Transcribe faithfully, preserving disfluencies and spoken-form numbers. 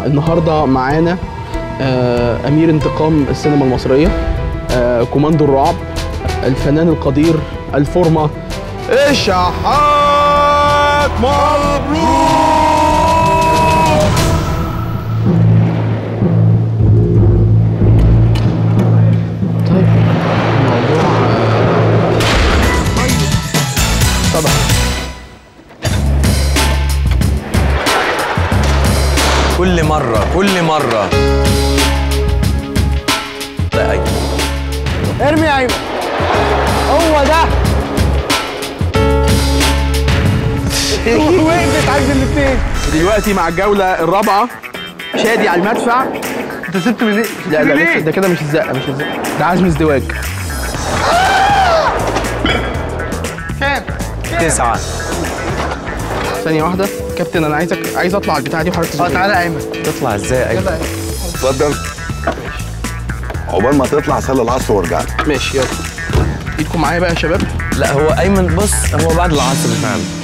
النهارده معانا آه امير انتقام السينما المصريه، آه كوماندو الرعب، الفنان القدير الفورمه الشحات. مبروك. طيب الموضوع طبعا كل مرة كل مرة. لا أيمن، ارمي يا أيمن، هو ده. وقفت عند الاثنين. دلوقتي مع الجولة الرابعة شادي على المدفع. انت سبت من ايه؟ لا لا ده كده مش الزقة، مش الزقة، ده عزم ازدواج. كام؟ تسعة. ثانية واحدة كابتن، أنا عايزك عايز أطلع البتاعة دي وحضرتك اه تعالى يا أيمن. تطلع ازاي يا أيمن؟ اتفضل. عقبال ما تطلع صلي العصر وارجع لي. ماشي يلا. ايدكم معايا بقى يا شباب. لا هو أيمن بص، هو بعد العصر فعلا.